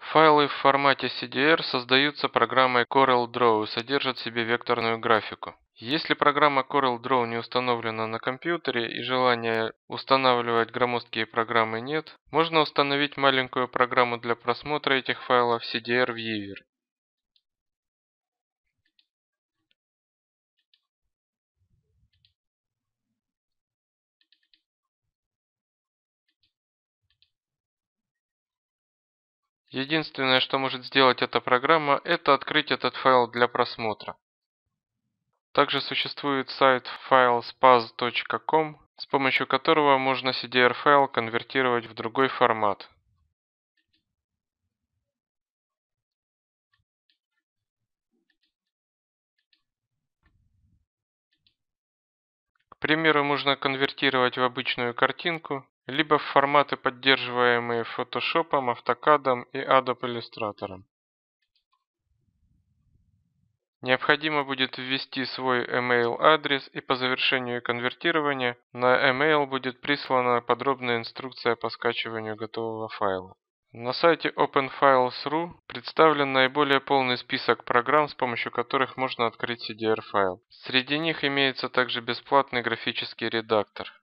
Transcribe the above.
Файлы в формате CDR создаются программой CorelDRAW и содержат в себе векторную графику. Если программа CorelDRAW не установлена на компьютере и желания устанавливать громоздкие программы нет, можно установить маленькую программу для просмотра этих файлов CDR Viewer. Единственное, что может сделать эта программа, это открыть этот файл для просмотра. Также существует сайт filespaz.com, с помощью которого можно CDR-файл конвертировать в другой формат. К примеру, можно конвертировать в обычную картинку, либо в форматы, поддерживаемые Photoshop, AutoCAD и Adobe Illustrator. Необходимо будет ввести свой email адрес, и по завершению конвертирования на email будет прислана подробная инструкция по скачиванию готового файла. На сайте OpenFiles.ru представлен наиболее полный список программ, с помощью которых можно открыть CDR-файл. Среди них имеется также бесплатный графический редактор.